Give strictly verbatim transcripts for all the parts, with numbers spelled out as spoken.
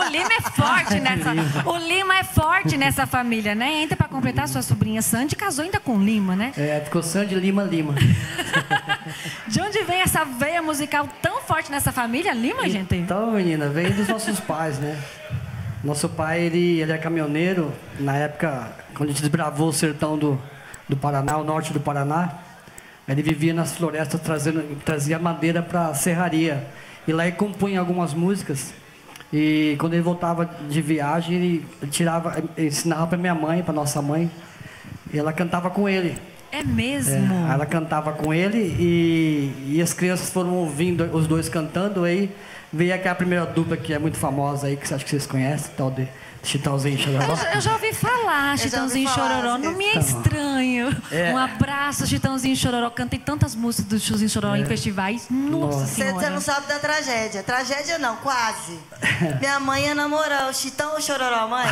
Lima é forte nessa... O Lima é forte nessa família, né? Ainda para completar, sua sobrinha Sandy casou ainda com Lima, né? É, ficou Sandy Lima Lima. De onde vem essa veia musical tão forte nessa família, Lima, gente? Então, menina, veio dos nossos pais, né? Nosso pai, ele, ele é caminhoneiro. Na época, quando a gente desbravou o sertão do, do Paraná, o norte do Paraná, ele vivia nas florestas, trazendo, trazia madeira para a serraria. E lá ele compunha algumas músicas. E quando ele voltava de viagem, ele, ele tirava, ele ensinava para minha mãe, para nossa mãe. E ela cantava com ele. É mesmo? É, ela cantava com ele e, e as crianças foram ouvindo os dois cantando. Aí veio aquela primeira dupla que é muito famosa aí, que acho que vocês conhecem, tal de Chitãozinho e Chororó. Eu, já- eu já ouvi falar, Chitãozinho e ouvi falar, Chororó. Não me é estranho. É. Um abraço, Chitãozinho e Chororó. Cantei tantas músicas do Chitãozinho e Chororó em festivais. Nossa Nossa. Você Senhora. não sabe da tragédia. Tragédia não, quase. Minha mãe ia namorar o Chitão ou Chororó, mãe?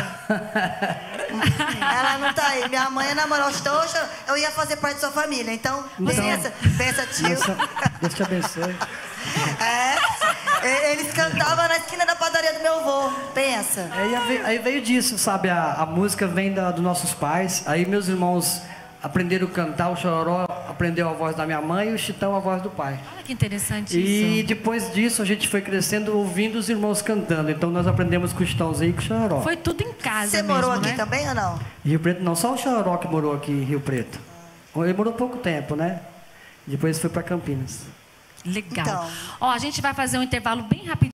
Ela não tá aí. Minha mãe ia namorar o Chitão ou Chororó. Eu ia fazer parte da sua família. Então, pensa, pensa, tio. Deus, Deus te abençoe. É, eles cantavam na esquina da padaria do meu avô. Pensa. Aí veio, aí veio disso, sabe? A, a música vem da, dos nossos pais. Aí meus irmãos aprenderam a cantar. O Chororó aprendeu a voz da minha mãe e o Chitão a voz do pai. Olha que interessante E isso. depois disso a gente foi crescendo ouvindo os irmãos cantando. Então nós aprendemos com o Chitãozinho e com o Chororó. Foi tudo em casa Você mesmo, morou aqui né? também ou não? Rio Preto não, só o Chororó que morou aqui em Rio Preto. Ele morou pouco tempo, né? Depois foi para Campinas. Legal. Então. Ó, a gente vai fazer um intervalo bem rapidinho.